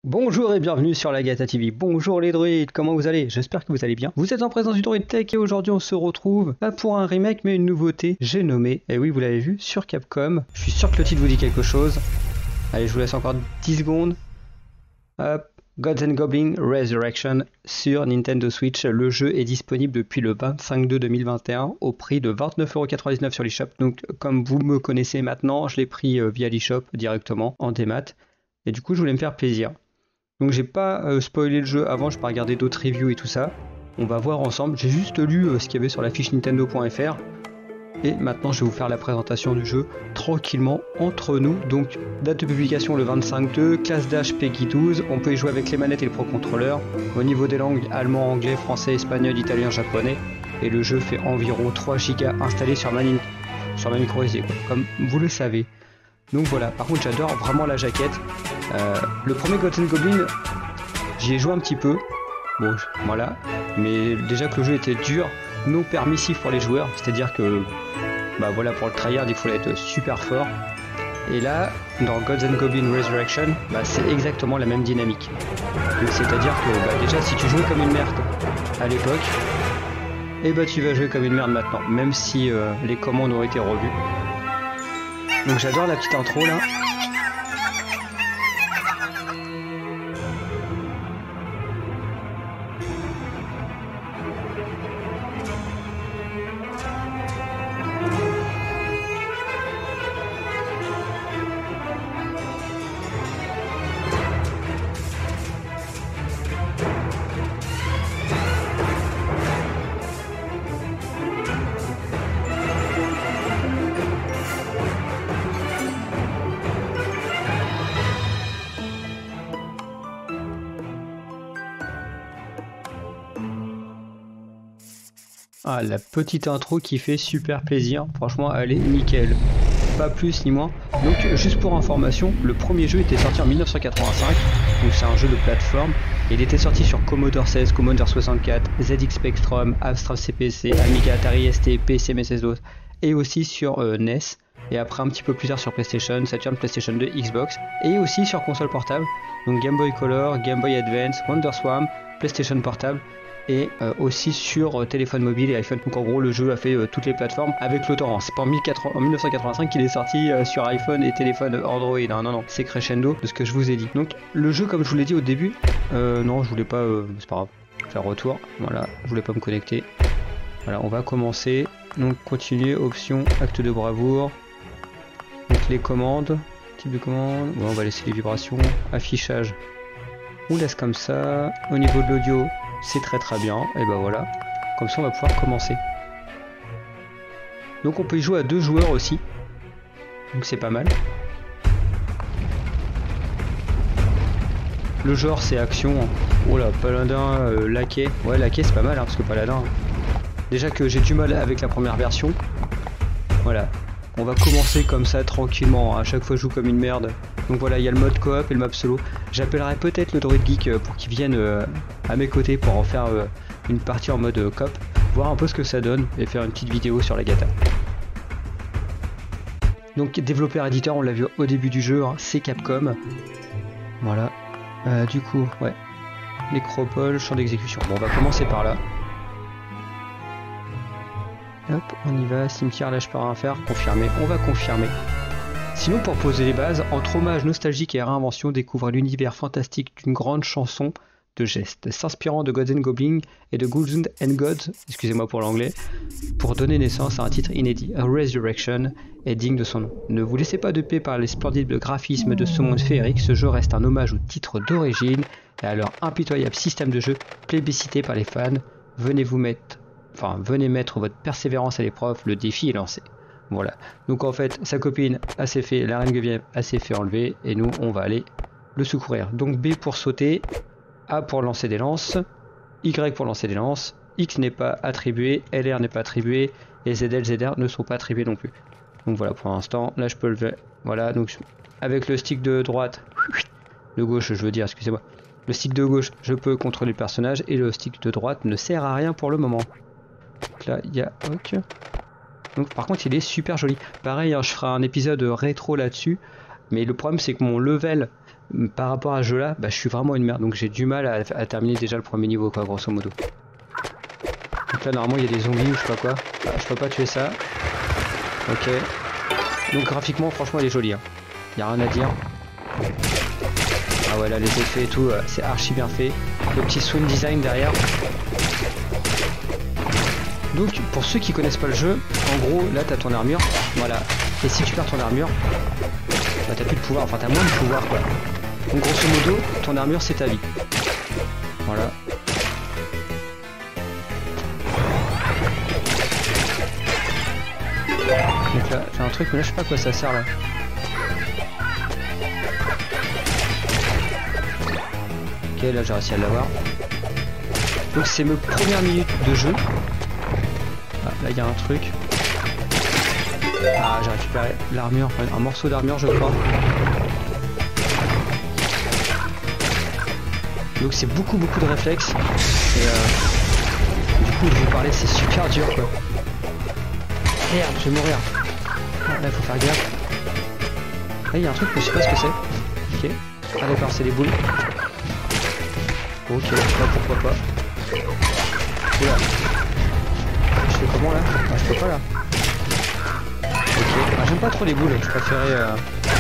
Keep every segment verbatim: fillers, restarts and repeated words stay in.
Bonjour et bienvenue sur la Gata T V. Bonjour les droïdes, comment vous allez? J'espère que vous allez bien. Vous êtes en présence du Droid Tech et aujourd'hui on se retrouve pas pour un remake mais une nouveauté. J'ai nommé, et oui vous l'avez vu, sur Capcom. Je suis sûr que le titre vous dit quelque chose. Allez, je vous laisse encore dix secondes. Hop, Gods and Goblins Resurrection sur Nintendo Switch. Le jeu est disponible depuis le vingt-cinq deux deux mille vingt et un au prix de vingt-neuf euros quatre-vingt-dix-neuf sur l'eShop. Donc comme vous me connaissez maintenant, je l'ai pris via l'eShop directement en démat. Et du coup je voulais me faire plaisir. Donc j'ai pas euh, spoilé le jeu avant, je pas regardé d'autres reviews et tout ça. On va voir ensemble, j'ai juste lu euh, ce qu'il y avait sur la fiche Nintendo point F R. Et maintenant je vais vous faire la présentation du jeu tranquillement entre nous. Donc date de publication le vingt-cinq deux, classe d'âge Peggy douze, on peut y jouer avec les manettes et le Pro Controller. Au niveau des langues, allemand, anglais, français, espagnol, italien, japonais. Et le jeu fait environ trois gigas installé sur ma, sur ma micro S D, comme vous le savez. Donc voilà, par contre j'adore vraiment la jaquette. Euh, le premier Gods and Goblins, j'y ai joué un petit peu. Bon, voilà. Mais déjà que le jeu était dur, non permissif pour les joueurs. C'est-à-dire que, bah voilà, pour le tryhard, il faut être super fort. Et là, dans Gods and Goblins Resurrection, bah, c'est exactement la même dynamique. C'est-à-dire que bah, déjà, si tu jouais comme une merde à l'époque, et bah tu vas jouer comme une merde maintenant, même si euh, les commandes ont été revues. Donc j'adore la petite intro là. Ah, la petite intro qui fait super plaisir, franchement elle est nickel, pas plus ni moins. Donc juste pour information, le premier jeu était sorti en mille neuf cent quatre-vingt-cinq, donc c'est un jeu de plateforme. Il était sorti sur Commodore seize, Commodore soixante-quatre, Z X Spectrum, Amstrad C P C, Amiga, Atari S T, P C, M S DOS et aussi sur euh, N E S. Et après un petit peu plus tard sur PlayStation, Saturn, PlayStation deux, Xbox et aussi sur console portable, donc Game Boy Color, Game Boy Advance, WonderSwan, PlayStation portable. Et euh, aussi sur euh, téléphone mobile et iPhone. Donc en gros le jeu a fait euh, toutes les plateformes avec le torrent. C'est pas en mille neuf cent quatre-vingt-cinq qu'il est sorti euh, sur iPhone et téléphone Android, hein. Non non, c'est crescendo de ce que je vous ai dit. Donc le jeu, comme je vous l'ai dit au début, euh, non je voulais pas, euh, c'est pas grave, faire retour, voilà, je voulais pas me connecter. Voilà, on va commencer, donc continuer, option, acte de bravoure, donc les commandes, type de commande, bon, on va laisser les vibrations, affichage, on laisse comme ça, au niveau de l'audio, c'est très très bien, et ben voilà, comme ça on va pouvoir commencer. Donc on peut y jouer à deux joueurs aussi, donc c'est pas mal. Le genre c'est action, oh là, paladin, euh, laquais, ouais laquais c'est pas mal hein, parce que paladin, déjà que j'ai du mal avec la première version, voilà. On va commencer comme ça tranquillement, à chaque fois je joue comme une merde. Donc voilà, il y a le mode coop et le map solo. J'appellerai peut-être le Droid Geek pour qu'il vienne euh, à mes côtés pour en faire euh, une partie en mode euh, coop, voir un peu ce que ça donne et faire une petite vidéo sur la Gata. Donc développeur éditeur, on l'a vu au début du jeu, hein, c'est Capcom. Voilà. Euh, du coup, ouais. Nécropole, champ d'exécution. Bon, on va commencer par là. Hop, on y va, cimetière, lâche par un fer, confirmé, on va confirmer. Sinon, pour poser les bases, entre hommage nostalgique et réinvention, découvre l'univers fantastique d'une grande chanson de gestes, s'inspirant de Gods and Goblins et de Ghouls and Gods, excusez-moi pour l'anglais, pour donner naissance à un titre inédit, A Resurrection, est digne de son nom. Ne vous laissez pas duper par les splendides graphismes de ce monde féerique, ce jeu reste un hommage au titre d'origine et à leur impitoyable système de jeu plébiscité par les fans. Venez vous mettre Enfin, venez mettre votre persévérance à l'épreuve, le défi est lancé. Voilà. Donc en fait, sa copine a s'est fait, la reine Gueviève a s'est fait enlever, et nous, on va aller le secourir. Donc B pour sauter, A pour lancer des lances, Y pour lancer des lances, X n'est pas attribué, L R n'est pas attribué, et Z L, Z R ne sont pas attribués non plus. Donc voilà, pour l'instant, là je peux le... Voilà, donc avec le stick de droite, de gauche je veux dire, excusez-moi, le stick de gauche, je peux contrôler le personnage, et le stick de droite ne sert à rien pour le moment. Donc là, il y a Hawk. Donc par contre, il est super joli. Pareil, hein, je ferai un épisode rétro là-dessus. Mais le problème, c'est que mon level par rapport à ce jeu là, bah, je suis vraiment une merde. Donc j'ai du mal à, à terminer déjà le premier niveau quoi, grosso modo. Donc là normalement il y a des zombies ou je sais pas quoi. Ah, je peux pas tuer ça. Ok. Donc graphiquement franchement elle est jolie. Hein. Y a rien à dire. Ah ouais là les effets et tout, euh, c'est archi bien fait. Le petit sound design derrière. Donc pour ceux qui connaissent pas le jeu, en gros là t'as ton armure. Voilà. Et si tu perds ton armure, bah, t'as plus de pouvoir, enfin t'as moins de pouvoir quoi. Donc grosso modo, ton armure c'est ta vie. Voilà. Donc là, j'ai un truc, mais là je sais pas à quoi ça sert là. Ok, là j'ai réussi à l'avoir. Donc c'est mes premières minutes de jeu. Ah, là il y a un truc. Ah, j'ai récupéré l'armure, enfin, un morceau d'armure je crois. Donc c'est beaucoup beaucoup de réflexes. Et euh, du coup je vous parlais, c'est super dur quoi. Merde, je vais mourir. Ah, là il faut faire gaffe. Là il y a un truc mais je sais pas ce que c'est. Ok. Ah d'accord, c'est des boules. Ok, là pourquoi pas. Oula. Je fais comment là? Ah, je peux pas là. Ok. Ah, j'aime pas trop les boules, je préférais... Euh...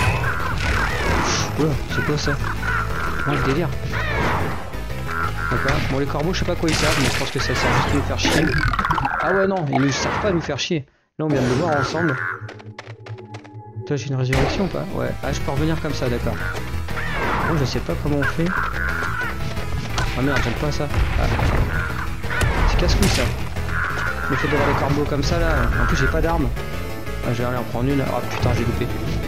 Oula, c'est quoi ça? Non, le délire. D'accord. Bon, les corbeaux, je sais pas quoi ils servent, mais je pense que ça sert juste à nous faire chier. Ah ouais, non, ils ne servent pas à nous faire chier. Là, on vient de le voir ensemble. Toi, j'ai une résurrection ou pas? Ouais. Ah, je peux revenir comme ça, d'accord. Bon, je sais pas comment on fait. Ah merde, j'aime pas ça. Ah. C'est casse-couille ça. Le fait d'avoir les corbeaux comme ça là. En plus, j'ai pas d'armes. Ah, je vais aller en prendre une. Ah putain, j'ai loupé.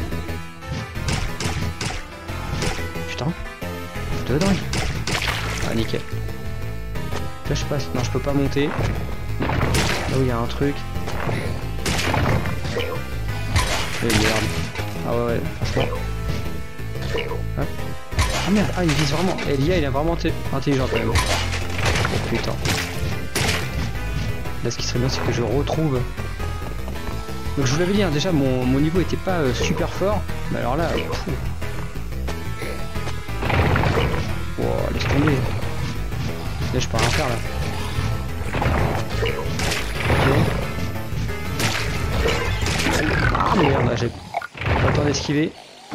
Putain. De dingue. Ah, nickel. Là, je passe. Non, je peux pas monter. Là où il y a un truc. Et merde. Ah ouais, ouais, franchement. Hop. Ah merde, ah il vise vraiment. Et l'I A il est vraiment intelligent quand même. Oh putain. Là ce qui serait bien c'est que je retrouve. Donc je vous l'avais dit, hein, déjà mon, mon niveau était pas euh, super fort. Mais alors là. Pfff. Wow, laisse tomber. Là je peux rien faire là. Ok. Ah merde, là j'ai pas le temps d'esquiver.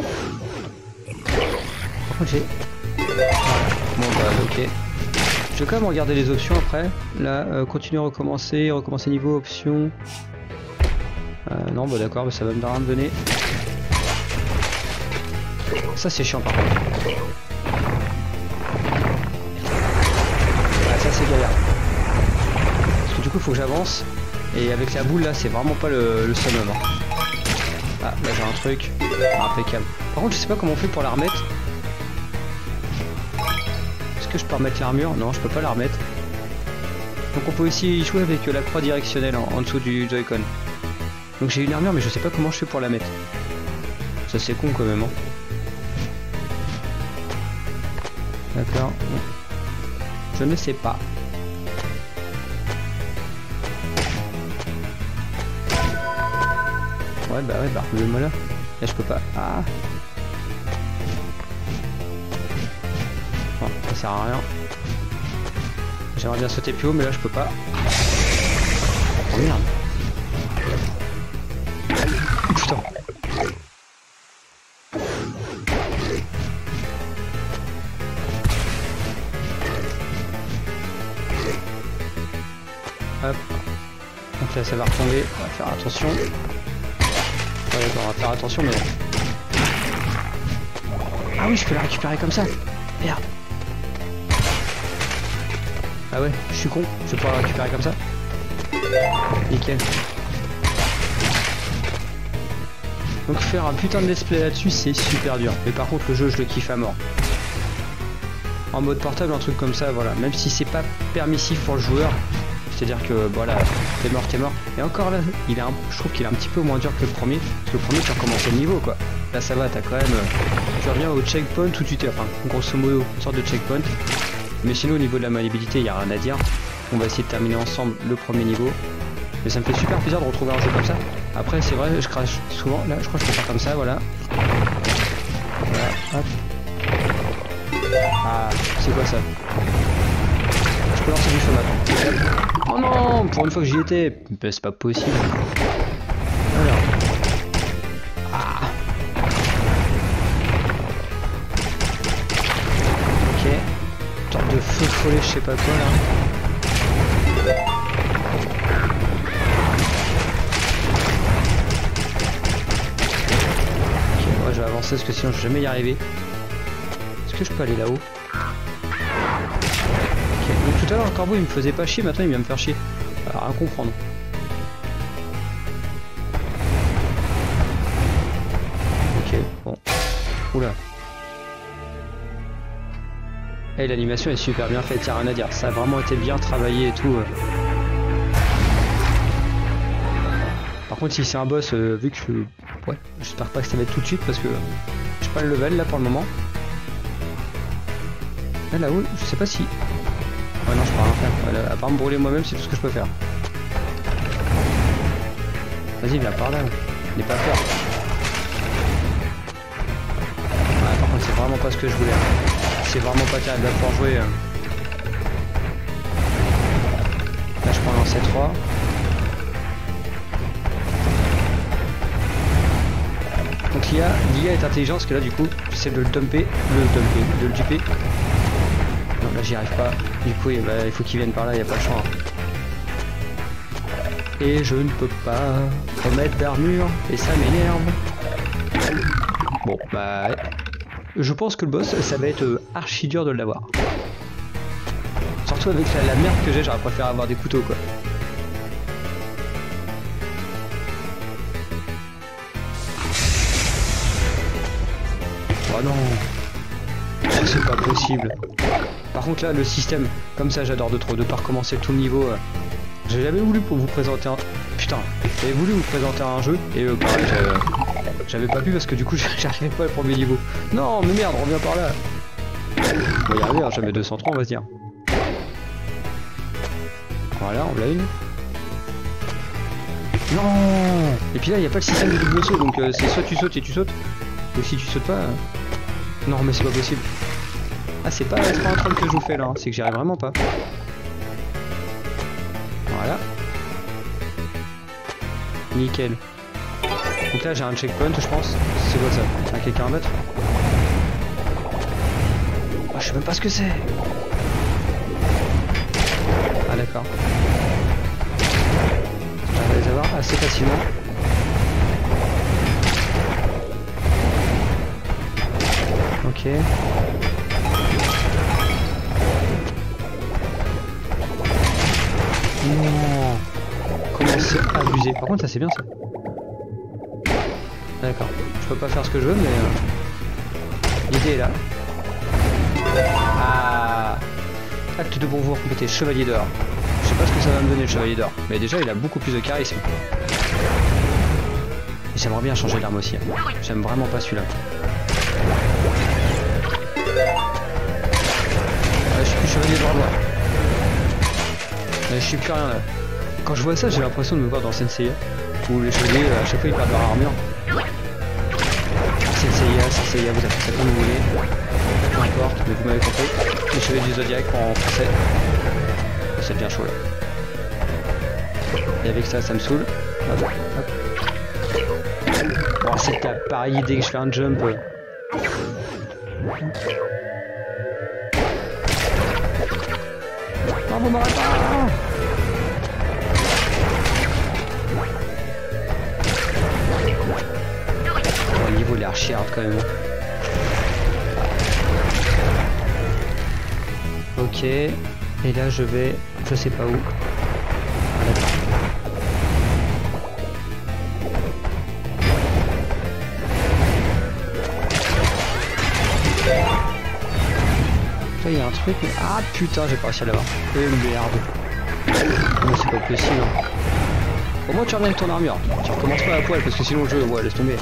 Par contre j'ai... Bon bah ok. Je vais quand même regarder les options après. Là, euh, continuer, recommencer, recommencer niveau, options. Euh, non bah d'accord, bah, ça va me rien me donner. Ça c'est chiant par contre. Ouais, ça c'est galère. Parce que du coup il faut que j'avance. Et avec la boule là c'est vraiment pas le, le summum. Hein. Ah là j'ai un truc. Ah, impeccable. Par contre je sais pas comment on fait pour la remettre. Est-ce que je peux remettre l'armure? Non je peux pas la remettre. Donc on peut aussi jouer avec la croix directionnelle en, en dessous du Joy-Con. Donc j'ai une armure mais je sais pas comment je fais pour la mettre. Ça c'est con quand même. Hein. D'accord. Je ne sais pas. Ouais bah ouais bah remets-moi là. Là je peux pas. Ah. Bon, ça sert à rien. J'aimerais bien sauter plus haut mais là je peux pas. Oh merde. Putain. Hop. Donc là ça va retomber. On va faire attention. Ouais, on va faire attention mais... Ah oui je peux la récupérer comme ça. Merde. Ah ouais, je suis con, je vais pouvoir la récupérer comme ça. Nickel. Donc faire un putain de let's play là-dessus c'est super dur. Mais par contre le jeu je le kiffe à mort. En mode portable un truc comme ça voilà. Même si c'est pas permissif pour le joueur. C'est-à-dire que voilà, t'es mort, t'es mort. Et encore là, il est un, je trouve qu'il est un petit peu moins dur que le premier. Parce que le premier tu recommences le niveau quoi. Là ça va, t'as quand même... Tu reviens au checkpoint où tu t'es... Enfin grosso modo, une sorte de checkpoint. Mais sinon au niveau de la maniabilité, il n'y a rien à dire. On va essayer de terminer ensemble le premier niveau. Mais ça me fait super plaisir de retrouver un jeu comme ça. Après c'est vrai, je crache souvent. Là je crois que je peux faire comme ça, voilà. Voilà, hop. Ah, c'est quoi ça? Je peux lancer du feu maintenant. Oh non, pour une fois que j'y étais. Ben, c'est pas possible. Voilà. Ah. Ok. Une sorte de feu follet, je sais pas quoi là. Ok, moi je vais avancer parce que sinon je vais jamais y arriver. Est-ce que je peux aller là-haut? Donc tout à l'heure le corbeau il me faisait pas chier, maintenant il vient me faire chier. Alors, rien comprendre. Ok, bon. Oula. Et l'animation est super bien faite, y'a rien à dire. Ça a vraiment été bien travaillé et tout. Par contre si c'est un boss, euh, vu que je... Ouais, j'espère pas que ça va être tout de suite parce que j'ai pas le level là pour le moment. Là là-haut, je sais pas si... Ouais non je peux rien faire, voilà, à part me brûler moi-même c'est tout ce que je peux faire. Vas-y viens par là, n'aie pas peur. Ouais, par contre c'est vraiment pas ce que je voulais. C'est vraiment pas terrible de pouvoir jouer. Là je prends un C trois. Donc l'I A, l'I A est intelligente parce que là du coup j'essaie de le dumper, le dumper, de le duper. Non là j'y arrive pas, du coup bah, il faut qu'il vienne par là, il n'y a pas le choix. Et je ne peux pas remettre d'armure et ça m'énerve. Bon bah je pense que le boss ça va être euh, archi dur de l'avoir. Surtout avec la, la merde que j'ai, j'aurais préféré avoir des couteaux quoi. Oh non, c'est pas possible. Par contre là le système, comme ça j'adore de trop, de pas recommencer tout le niveau. Euh, J'ai jamais voulu pour vous présenter un... Putain, j'avais voulu vous présenter un jeu et euh, pareil j'avais pas pu parce que du coup j'arrivais pas au premier niveau. Non mais merde, reviens par là. On va y arriver, hein, jamais deux cent trois on va se dire. Voilà, on l'a une. Non. Et puis là il n'y a pas le système de double saut donc euh, c'est soit tu sautes et tu sautes. Ou si tu sautes pas... Euh... Non mais c'est pas possible. Ah c'est pas, pas un troll que je vous fais là, hein. C'est que j'y arrive vraiment pas. Voilà. Nickel. Donc là j'ai un checkpoint je pense. C'est quoi ça? Un quelqu'un à battre? Ah je sais même pas ce que c'est. Ah d'accord. J'arrive à les avoir assez facilement. Ok. Non. Comment c'est abusé. Par contre ça c'est bien ça. D'accord. Je peux pas faire ce que je veux mais euh... l'idée est là. Ah. Acte de bon pouvoir complété. Chevalier d'or. Je sais pas ce que ça va me donner le chevalier d'or. Mais déjà il a beaucoup plus de charisme. Et j'aimerais bien changer d'arme aussi. J'aime vraiment pas celui-là. Ouais, je suis plus chevalier d'or là. Mais je suis plus rien là. Quand je vois ça j'ai l'impression de me voir dans Senseiya. Où les chevaliers à chaque fois ils perdent leur armure. Senseiya, Senseiya, vous appelez ça comme vous voulez. Peu importe, mais vous m'avez compris. Les chevaliers du Zodiac en français. Ça devient chaud là. Et avec ça, ça me saoule. Hop, hop. Oh, c'est ta pareille dès que je fais un jump. Non, vous m'arrêtez pas. Oh, le niveau il est archi hard quand même. Ok. Et là je vais... Je sais pas où. Là il y a un truc mais... Ah putain j'ai pas réussi à l'avoir. Eh merde. Mais c'est pas possible. Hein. Au moins tu reviens avec ton armure. Tu recommences pas à poil parce que sinon le jeu, ouais laisse tomber.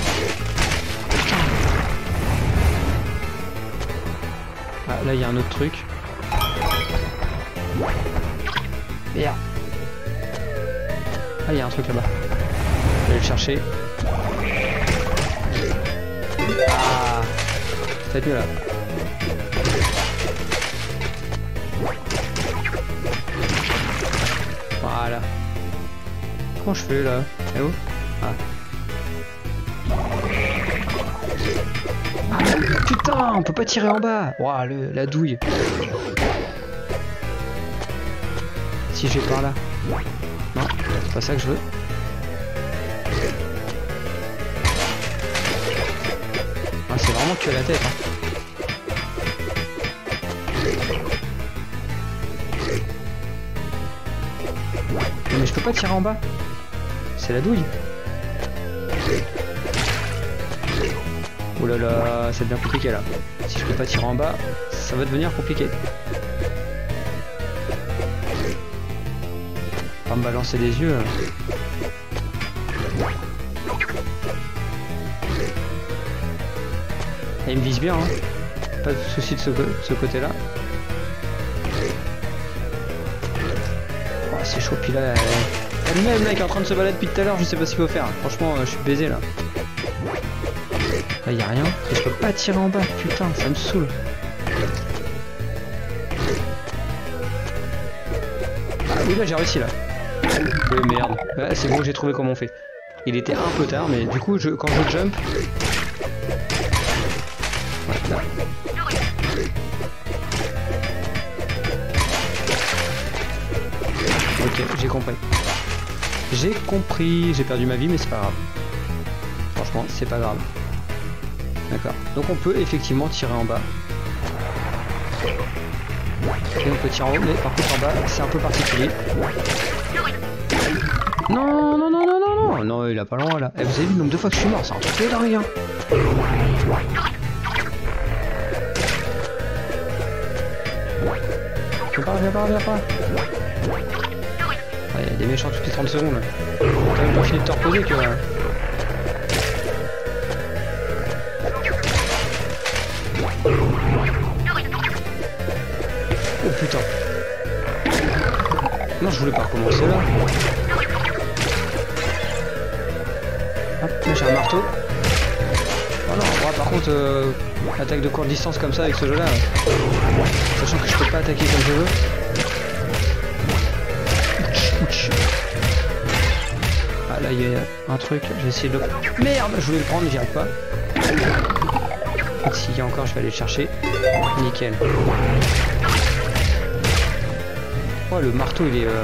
Ah là il y a un autre truc. Merde. Ah il y a un truc là-bas. Je vais le chercher. Ah. Ça va être mieux là. comment je fais là? Eh oh. Ah. Ah, putain, on peut pas tirer en bas. Ouah, le, la douille. Si je vais par là. Non, c'est pas ça que je veux. Ah, c'est vraiment que la tête. Hein. Mais je peux pas tirer en bas. C'est la douille. Oh là là, ça devient compliqué là. Si je peux pas tirer en bas, ça va devenir compliqué. Pas me balancer des yeux. Et il me vise bien, hein. Pas de soucis de ce, ce côté-là. Oh, c'est chaud, puis là, elle-même là qui est en train de se balader depuis tout à l'heure, je sais pas ce qu'il faut faire. Franchement, je suis baisé là. Là, y a rien. Et je peux pas tirer en bas, putain, ça me saoule. Ah oui, là j'ai réussi là. Oui, merde. Ouais, c'est bon, j'ai trouvé comment on fait. Il était un peu tard, mais du coup, je, quand je jump. Voilà. Ok, j'ai compris. J'ai compris. J'ai perdu ma vie, mais c'est pas grave. Franchement, c'est pas grave. D'accord. Donc on peut effectivement tirer en bas. Et on peut tirer en haut, mais par contre en bas, c'est un peu particulier. Non, non, non, non, non, non. Non, il a pas loin là. Eh, vous avez vu le nombre de fois que je suis mort, c'est un truc de dingue. Hein. Viens pas, viens pas, viens pas. Il y a des méchants toutes les trente secondes. T'as même pas fini de te reposer que... Oh putain. Non, je voulais pas recommencer là. Hop, là j'ai un marteau. Oh non, moi par contre, euh, attaque de courte distance comme ça avec ce jeu là. Sachant que je peux pas attaquer comme je veux. Ouch. Ah là il y a un truc, je vais essayer de le... Merde, je voulais le prendre mais j'y arrive pas. S'il y a encore, je vais aller le chercher. Nickel. Oh, le marteau il est... Euh...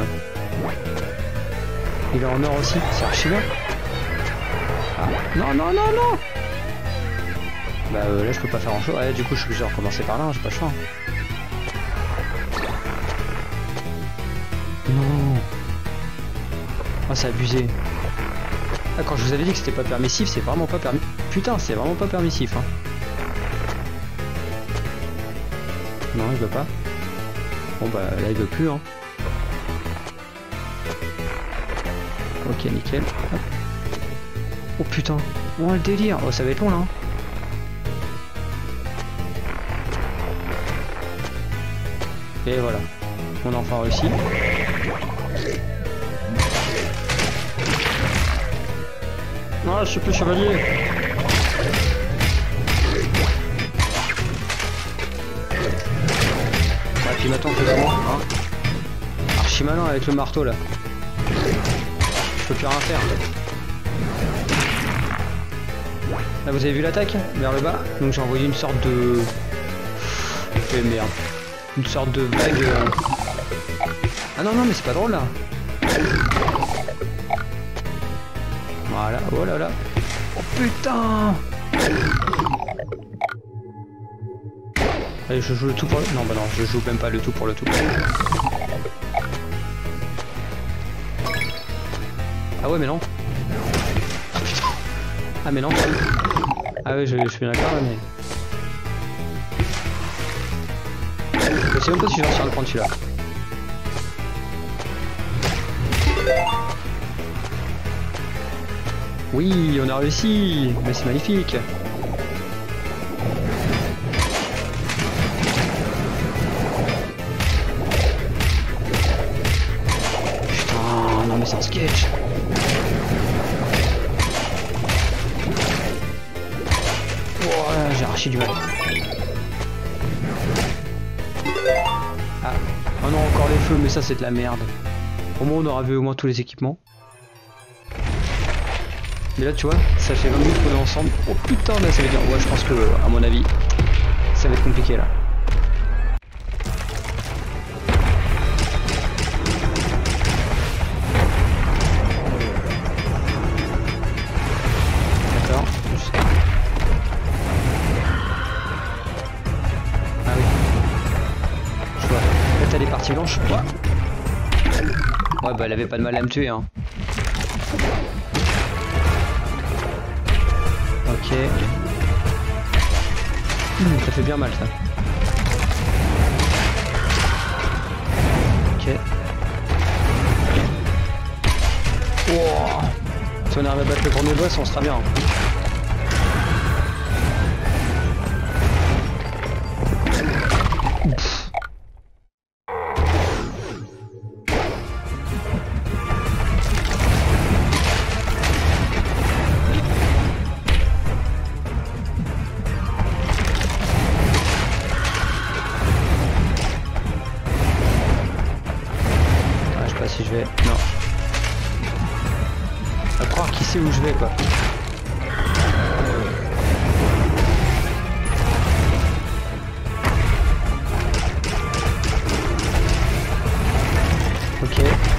Il est en or aussi, c'est archi bien. Ah, non, non, non, non. Bah euh, là je peux pas faire grand chose. Ouais, du coup je suis obligé de recommencer par là, hein, j'ai pas le choix. Non. Oh, c'est abusé. Ah, quand je vous avais dit que c'était pas permissif, c'est vraiment pas permis. Putain, c'est vraiment pas permissif. Hein. Non, il veut pas. Bon bah là il veut plus. Hein. Ok, nickel. Hop. Oh putain. Oh le délire. Oh ça va être long là. Hein. Et voilà. On a enfin réussi. Non, je suis plus chevalier. Ouais, puis maintenant on fait comment hein. Archi malin avec le marteau là. Je peux plus rien faire. Là vous avez vu l'attaque vers le bas. Donc j'ai envoyé une sorte de... Eh merde. Une sorte de vague... Euh... Ah non non mais c'est pas drôle là. Voilà, oh là là. Oh putain. Allez, je joue le tout pour le... Non, bah non, je joue même pas le tout pour le tout. Ah ouais, mais non. Ah putain. Ah mais non. Ah ouais, je, je suis bien d'accord, mais... Je sais même pas si je vais réussir à le prendre celui-là. Oui, on a réussi. Mais c'est magnifique. Putain, non mais c'est un sketch. Oh, j'ai arraché du mal. Ah, oh non, encore les feux, mais ça c'est de la merde. Au moins on aura vu au moins tous les équipements. Mais là tu vois, ça fait vingt minutes qu'on est ensemble. Oh putain, là ça veut dire, ouais je pense que à mon avis, ça va être compliqué là. D'accord. Ah oui. Je vois. Là t'as les parties blanches. Ouais. Ouais bah elle avait pas de mal à me tuer hein. Ok. Mmh, ça fait bien mal ça. Ok. Wow. Si on arrive à battre le premier boss, on sera bien. Ouf. Si je vais... Non. À croire qui sait où je vais quoi. Ok.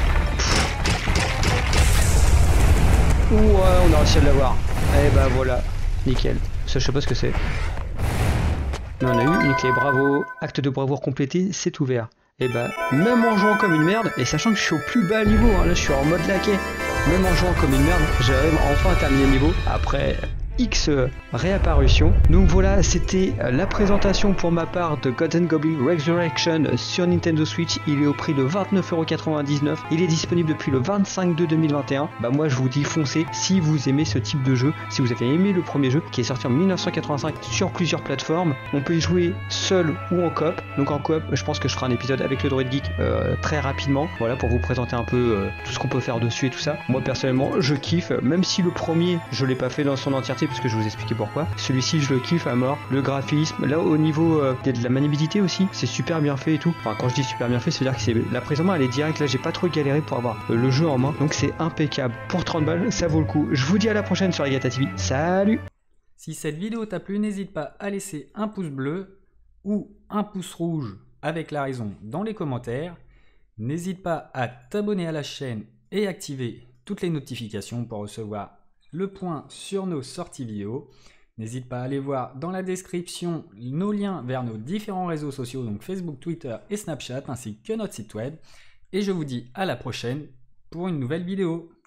Ouais, on a réussi à l'avoir. Et bah voilà. Nickel. Ça je sais pas ce que c'est. Mais on a eu une clé. Bravo. Acte de bravoure complété, c'est ouvert. Et bah, même en jouant comme une merde, et sachant que je suis au plus bas niveau, hein, là je suis en mode laquais, même en jouant comme une merde, j'arrive enfin à terminer le niveau après X réapparitions. Donc voilà, c'était la présentation pour ma part de Gods and Goblins Resurrection sur Nintendo Switch. Il est au prix de vingt-neuf euros quatre-vingt-dix-neuf. Il est disponible depuis le vingt-cinq deux deux mille vingt et un. Bah moi je vous dis foncez si vous aimez ce type de jeu, si vous avez aimé le premier jeu qui est sorti en mille neuf cent quatre-vingt-cinq sur plusieurs plateformes. On peut y jouer seul ou en coop. Donc en coop, je pense que je ferai un épisode avec le Droid Geek euh, très rapidement. Voilà, pour vous présenter un peu euh, tout ce qu'on peut faire dessus et tout ça. Moi personnellement, je kiffe, même si le premier, je l'ai pas fait dans son entièreté parce que je vais vous expliquer pourquoi. Celui-ci, je le kiffe à mort. Le graphisme, là au niveau euh, de la maniabilité aussi, c'est super bien fait et tout. Enfin, quand je dis super bien fait, c'est-à-dire que c'est la prise en main, elle est directe. Là, j'ai pas trop galéré pour avoir euh, le jeu en main. Donc c'est impeccable. Pour trente balles, ça vaut le coup. Je vous dis à la prochaine sur Agatha T V. Salut! Si cette vidéo t'a plu, n'hésite pas à laisser un pouce bleu ou un pouce rouge avec la raison dans les commentaires. N'hésite pas à t'abonner à la chaîne et activer toutes les notifications pour recevoir le point sur nos sorties vidéo. N'hésite pas à aller voir dans la description nos liens vers nos différents réseaux sociaux, donc Facebook, Twitter et Snapchat, ainsi que notre site web. Et je vous dis à la prochaine pour une nouvelle vidéo.